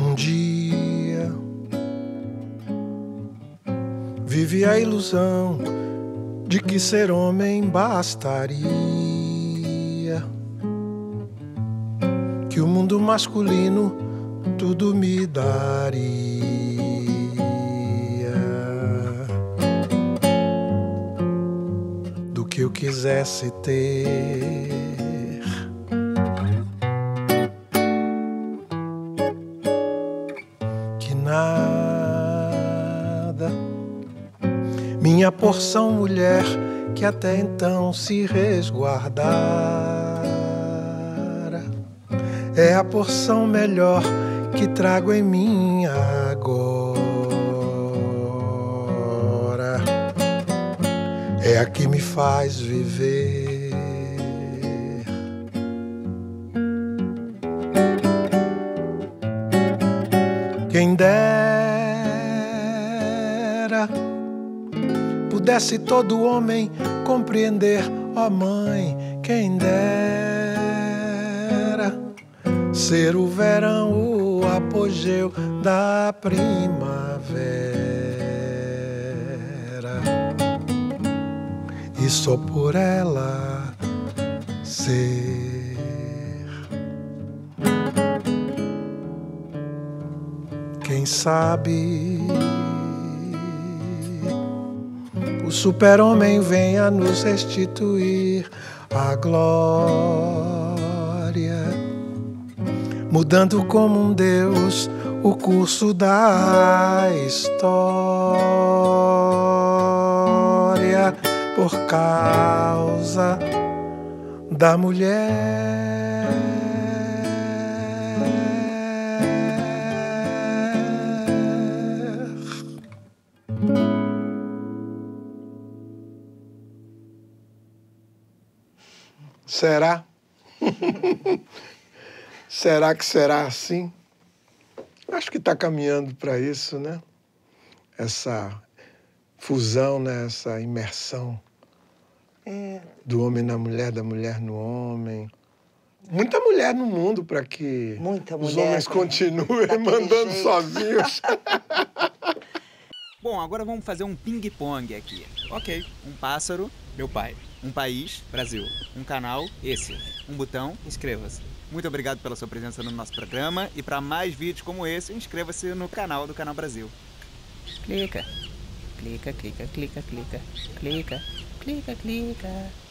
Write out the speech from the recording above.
Um dia vive a ilusão de que ser homem bastaria, que o mundo masculino tudo me daria, do que eu quisesse ter. Que nada, minha porção mulher, que até então se resguardara, é a porção melhor que trago em mim agora. É a que me faz viver. Quem dera pudesse todo homem compreender, ó mãe, quem dera ser o verão, o apogeu da primavera, e só por ela ser. Quem sabe o super-homem venha nos restituir a glória, mudando como um Deus o curso da história, por causa da mulher. Será? Será que será assim? Acho que está caminhando para isso, né? Essa fusão, né? Essa imersão do homem na mulher, da mulher no homem. Muita mulher no mundo para que os homens continuem mandando sozinhos. Bom, agora vamos fazer um ping-pong aqui. Ok, um pássaro, meu pai. Um país, Brasil. Um canal, esse. Um botão, inscreva-se. Muito obrigado pela sua presença no nosso programa e para mais vídeos como esse, inscreva-se no canal do Canal Brasil. Clica. Clica, clica, clica, clica. Clica, clica, clica.